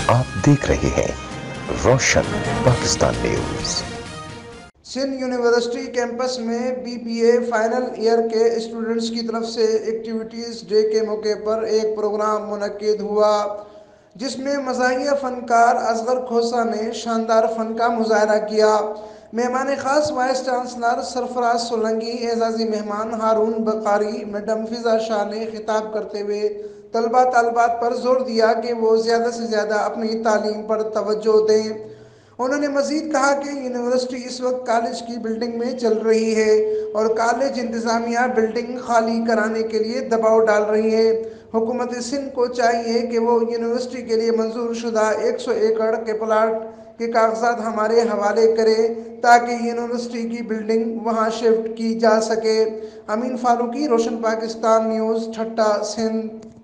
آپ دیکھ رہے ہیں Roshan Pakistan news. Sindh university campus میں B B A final year کے اسٹوڈنٹس کی طرف سے ایکٹیویٹیز ڈے کے موقع پر ایک پروگرام منعقد ہوا، جس میں مزاحیہ فنکار اصغر کھوسہ نے شاندار فن کا مظاہرہ کیا۔ مہمان خاص وائس چانسلر سرفراز سولنگی، اعزازی مہمان ہارون بقاری، میڈم فضا شاہ نے خطاب کرتے ہوئے طلباء طالبات پر زور دیا کہ وہ زیادہ سے زیادہ اپنی تعلیم پر توجہ دیں۔ انہوں نے مزید کہا کہ یونیورسٹی اس وقت کالج کی بلڈنگ میں چل رہی ہے اور کالج انتظامیہ بلڈنگ خالی کرانے کے لیے دباؤ ڈال رہی ہے۔ حکومت سندھ کو چاہیے کہ وہ یونیورسٹی کے لیے منظور شدہ 100 ایکڑ کے پلاٹ کے کاغذات ہمارے حوالے کرے تاکہ یونیورسٹی کی بلڈنگ وہاں شفٹ کی جا سکے۔ امین فاروقی، روشن پاکستان نیوز، ٹھٹہ، سندھ۔